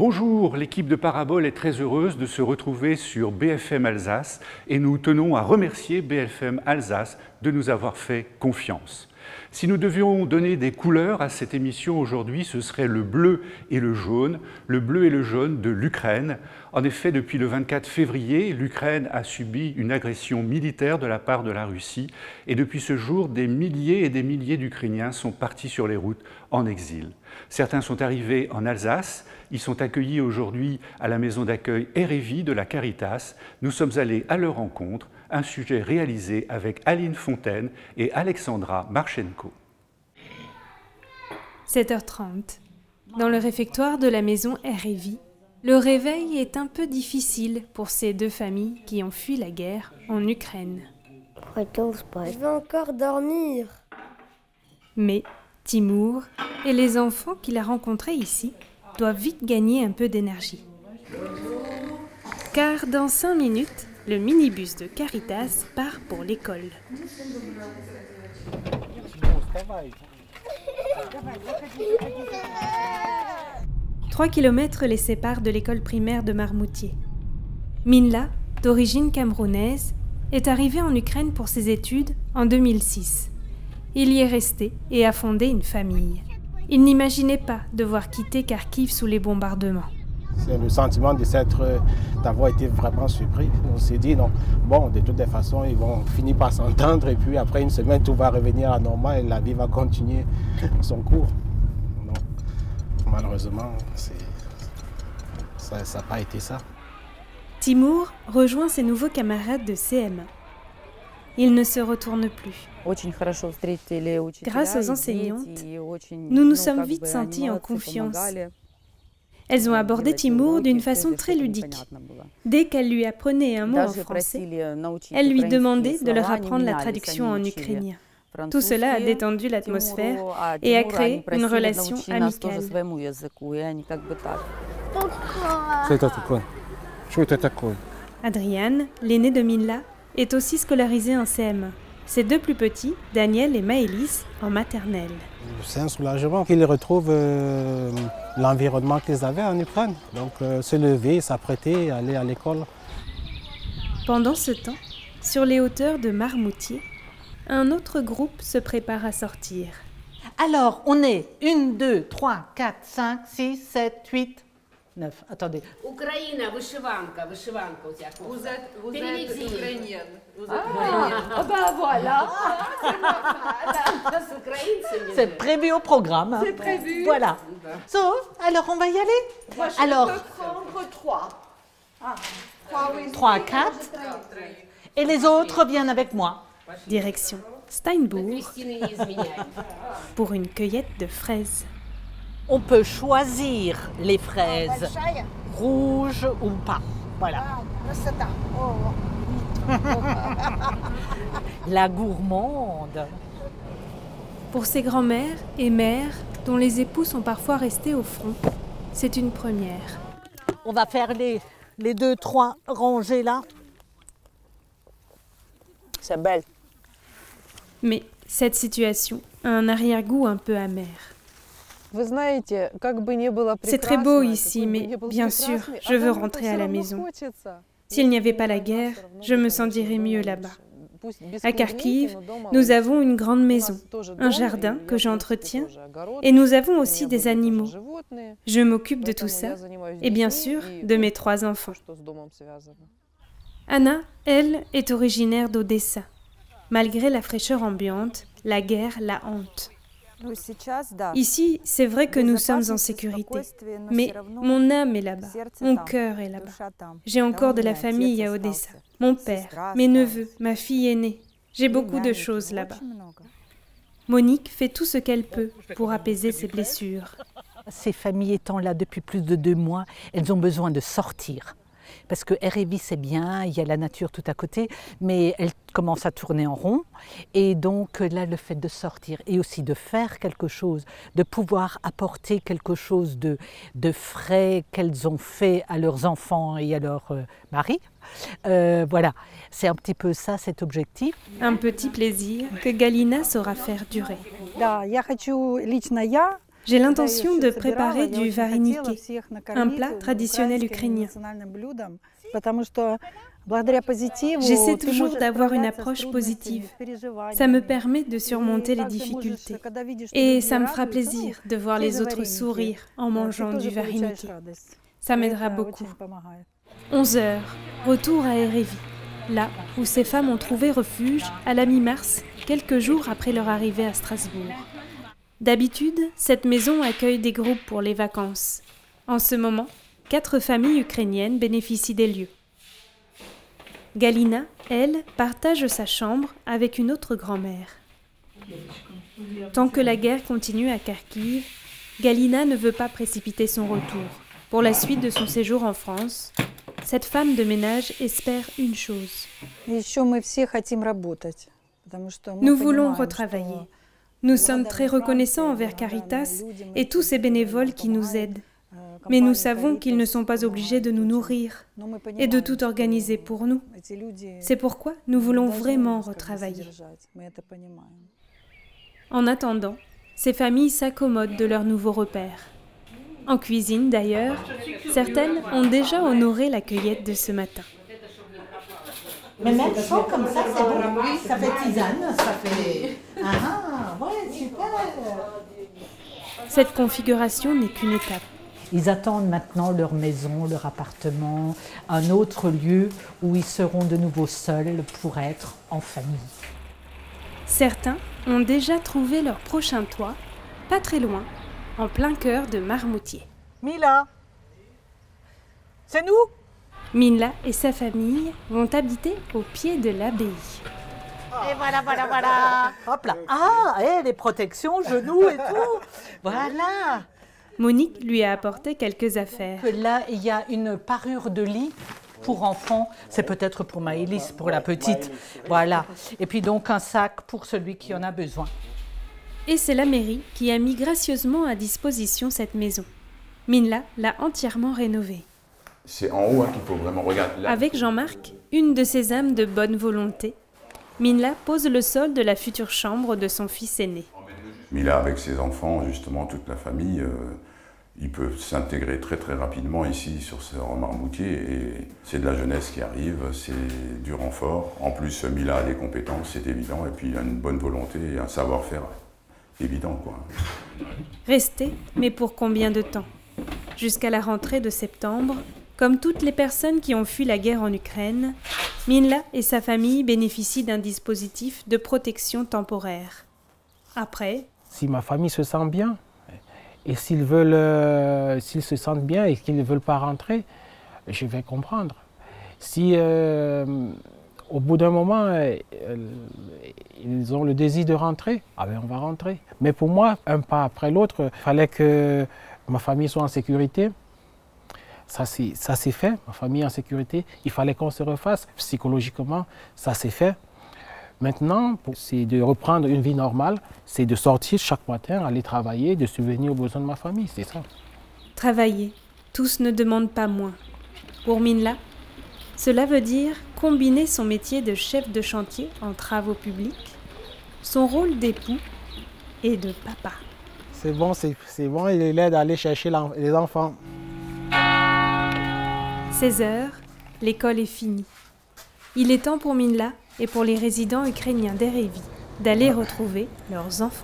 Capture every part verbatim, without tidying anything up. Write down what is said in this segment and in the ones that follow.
Bonjour, l'équipe de Parabole est très heureuse de se retrouver sur B F M Alsace et nous tenons à remercier B F M Alsace de nous avoir fait confiance. Si nous devions donner des couleurs à cette émission aujourd'hui, ce serait le bleu et le jaune, le bleu et le jaune de l'Ukraine. En effet, depuis le vingt-quatre février, l'Ukraine a subi une agression militaire de la part de la Russie et depuis ce jour, des milliers et des milliers d'Ukrainiens sont partis sur les routes en exil. Certains sont arrivés en Alsace, ils sont accueillis aujourd'hui à la maison d'accueil Erevi de la Caritas. Nous sommes allés à leur rencontre, un sujet réalisé avec Aline Fontaine et Alexandra Marchenko. sept heures trente. Dans le réfectoire de la maison Erevi, le réveil est un peu difficile pour ces deux familles qui ont fui la guerre en Ukraine. Je veux encore dormir. Mais Timour et les enfants qu'il a rencontrés ici doivent vite gagner un peu d'énergie. Car dans cinq minutes, le minibus de Caritas part pour l'école. Trois kilomètres les séparent de l'école primaire de Marmoutier. Minla, d'origine camerounaise, est arrivée en Ukraine pour ses études en deux mille six. Il y est resté et a fondé une famille. Il n'imaginait pas devoir quitter Kharkiv sous les bombardements. C'est le sentiment de s'être, d'avoir été vraiment surpris. On s'est dit, non, bon, de toutes les façons, ils vont finir par s'entendre et puis après une semaine, tout va revenir à normal et la vie va continuer son cours. Non, malheureusement, ça n'a pas été ça. Timour rejoint ses nouveaux camarades de C M un. Il ne se retourne plus. Grâce aux enseignantes, nous nous sommes vite sentis en confiance. Elles ont abordé Timour d'une façon très ludique. Dès qu'elle lui apprenait un mot en français, elle lui demandait de leur apprendre la traduction en ukrainien. Tout cela a détendu l'atmosphère et a créé une relation amicale. Adriane, l'aîné de Minla, est aussi scolarisée en C M un. Ses deux plus petits, Daniel et Maëlys, en maternelle. C'est un soulagement qu'ils retrouvent euh, l'environnement qu'ils avaient en Ukraine. Donc euh, se lever, s'apprêter, aller à l'école. Pendant ce temps, sur les hauteurs de Marmoutier, un autre groupe se prépare à sortir. Alors, on est un, deux, trois, quatre, cinq, six, sept, huit, neuf. Attendez. Ukraine, вышиванка, вышиванка у тебя. Vous êtes, vous êtes ukrainienne. Vous êtes Ah, ukrainienne. ah ben voilà. C'est prévu au programme. C'est prévu. Voilà. So, alors on va y aller. Moi, je alors, peux prendre trois. Ah, trois, oui. trois, quatre. Et les autres viennent avec moi. Direction Steinbourg pour une cueillette de fraises. On peut choisir les fraises rouges ou pas. Voilà. La gourmande. Pour ces grands-mères et mères dont les époux sont parfois restés au front, c'est une première. On va faire les, les deux, trois rangées là. C'est belle. Mais cette situation a un arrière-goût un peu amer. C'est très beau ici, mais bien sûr, je veux rentrer à la maison. S'il n'y avait pas la guerre, je me sentirais mieux là-bas. À Kharkiv, nous avons une grande maison, un jardin que j'entretiens, et nous avons aussi des animaux. Je m'occupe de tout ça, et bien sûr, de mes trois enfants. Anna, elle, est originaire d'Odessa. Malgré la fraîcheur ambiante, la guerre la hante. Ici, c'est vrai que nous sommes en sécurité, mais mon âme est là-bas, mon cœur est là-bas. J'ai encore de la famille à Odessa, mon père, mes neveux, ma fille aînée. J'ai beaucoup de choses là-bas. Monique fait tout ce qu'elle peut pour apaiser ses blessures. Ces familles étant là depuis plus de deux mois, elles ont besoin de sortir. Parce que Erevi, c'est bien, il y a la nature tout à côté, mais elle commence à tourner en rond. Et donc là, le fait de sortir et aussi de faire quelque chose, de pouvoir apporter quelque chose de, de frais qu'elles ont fait à leurs enfants et à leur euh, mari, euh, voilà, c'est un petit peu ça, cet objectif. Un petit plaisir que Galina saura faire durer. Да, я хочу, лично я J'ai l'intention de préparer du vareniki, un plat traditionnel ukrainien. J'essaie toujours d'avoir une approche positive. Ça me permet de surmonter les difficultés. Et ça me fera plaisir de voir les autres sourire en mangeant du vareniki. Ça m'aidera beaucoup. onze heures, retour à Erevi, là où ces femmes ont trouvé refuge à la mi-mars, quelques jours après leur arrivée à Strasbourg. D'habitude, cette maison accueille des groupes pour les vacances. En ce moment, quatre familles ukrainiennes bénéficient des lieux. Galina, elle, partage sa chambre avec une autre grand-mère. Tant que la guerre continue à Kharkiv, Galina ne veut pas précipiter son retour. Pour la suite de son séjour en France, cette femme de ménage espère une chose. Nous voulons retravailler. Nous sommes très reconnaissants envers Caritas et tous ces bénévoles qui nous aident. Mais nous savons qu'ils ne sont pas obligés de nous nourrir et de tout organiser pour nous. C'est pourquoi nous voulons vraiment retravailler. En attendant, ces familles s'accommodent de leurs nouveaux repères. En cuisine d'ailleurs, certaines ont déjà honoré la cueillette de ce matin. Mais même chaud comme ça, c'est bon. Ça fait tisane, ça fait... Ah, ouais, super. Cette configuration n'est qu'une étape. Ils attendent maintenant leur maison, leur appartement, un autre lieu où ils seront de nouveau seuls pour être en famille. Certains ont déjà trouvé leur prochain toit, pas très loin, en plein cœur de Marmoutier. Mila, c'est nous? Minla et sa famille vont habiter au pied de l'abbaye. Et voilà, voilà, voilà. Hop là. Ah, et les protections, genoux et tout. Voilà. Monique lui a apporté quelques affaires. Là, il y a une parure de lit pour enfants. C'est peut-être pour Maëlys, pour la petite. Voilà. Et puis donc un sac pour celui qui en a besoin. Et c'est la mairie qui a mis gracieusement à disposition cette maison. Minla l'a entièrement rénovée. C'est en haut hein, qu'il faut vraiment regarder. Là. Avec Jean-Marc, une de ses âmes de bonne volonté, Minla pose le sol de la future chambre de son fils aîné. Mila, avec ses enfants, justement toute la famille, euh, ils peuvent s'intégrer très très rapidement ici sur ce Marmoutier. Et c'est de la jeunesse qui arrive, c'est du renfort. En plus, Mila a des compétences, c'est évident, et puis il a une bonne volonté et un savoir-faire évident, quoi. Rester, mais pour combien de temps? Jusqu'à la rentrée de septembre, comme toutes les personnes qui ont fui la guerre en Ukraine, Minla et sa famille bénéficient d'un dispositif de protection temporaire. Après, si ma famille se sent bien, et s'ils veulent, euh, s'ils se sentent bien et qu'ils ne veulent pas rentrer, je vais comprendre. Si euh, au bout d'un moment, euh, ils ont le désir de rentrer, ah ben on va rentrer. Mais pour moi, un pas après l'autre, il fallait que ma famille soit en sécurité. Ça s'est fait, ma famille en sécurité. Il fallait qu'on se refasse psychologiquement, ça s'est fait. Maintenant, c'est de reprendre une vie normale, c'est de sortir chaque matin, aller travailler, de subvenir aux besoins de ma famille, c'est ça. Travailler, tous ne demandent pas moins. Pour Minla, cela veut dire combiner son métier de chef de chantier en travaux publics, son rôle d'époux et de papa. C'est bon, c'est bon, il est là d'aller chercher les enfants. seize heures, l'école est finie. Il est temps pour Minla et pour les résidents ukrainiens d'Erevi d'aller retrouver leurs enfants.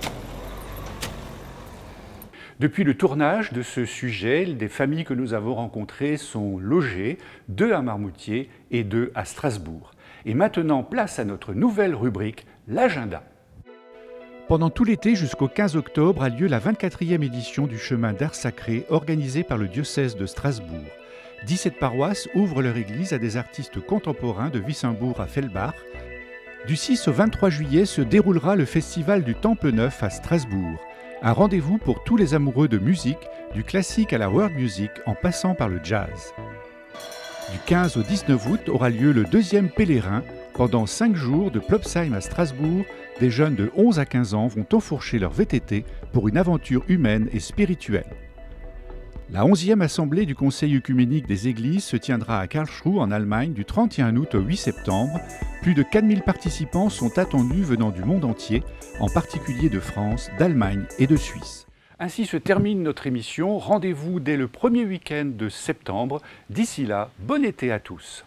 Depuis le tournage de ce sujet, des familles que nous avons rencontrées sont logées, deux à Marmoutier et deux à Strasbourg. Et maintenant, place à notre nouvelle rubrique, l'agenda. Pendant tout l'été jusqu'au quinze octobre a lieu la vingt-quatrième édition du chemin d'art sacré organisé par le diocèse de Strasbourg. dix-sept paroisses ouvrent leur église à des artistes contemporains de Wissembourg à Fellbach. Du six au vingt-trois juillet se déroulera le festival du Temple Neuf à Strasbourg. Un rendez-vous pour tous les amoureux de musique, du classique à la world music en passant par le jazz. Du quinze au dix-neuf août aura lieu le deuxième pèlerin. Pendant cinq jours de Plopsheim à Strasbourg, des jeunes de onze à quinze ans vont enfourcher leur V T T pour une aventure humaine et spirituelle. La onzième assemblée du Conseil œcuménique des Églises se tiendra à Karlsruhe en Allemagne du trente et un août au huit septembre. Plus de quatre mille participants sont attendus venant du monde entier, en particulier de France, d'Allemagne et de Suisse. Ainsi se termine notre émission. Rendez-vous dès le premier week-end de septembre. D'ici là, bon été à tous.